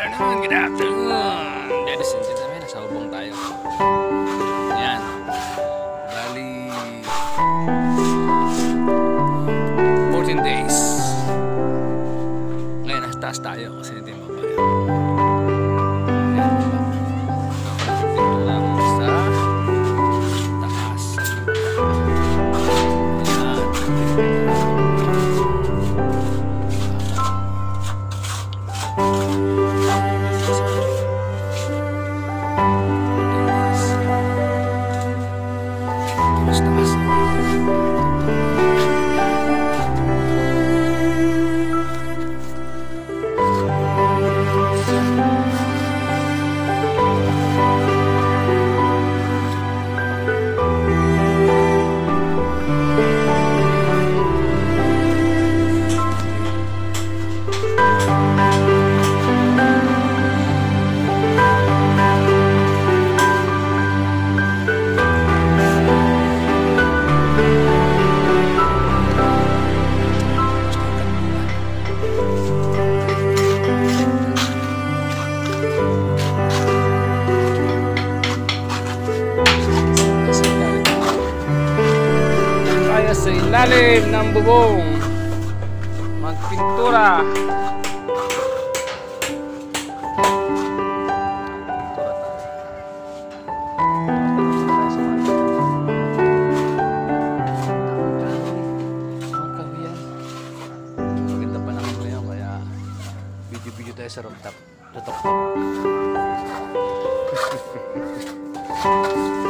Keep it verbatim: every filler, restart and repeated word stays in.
afternoon, good afternoon. Ladies and gentlemen, nasa hubong tayo. Yan. Bali, fourteen days. Ngayon, nasa taas tayo kasi hindi mo ba yan. Yan, diba? Dito lang sa taas. Sa ilalim ng bubong magpintura. Maganda pa naman ngayon kaya video-video tayo sa rooftop. Tutok.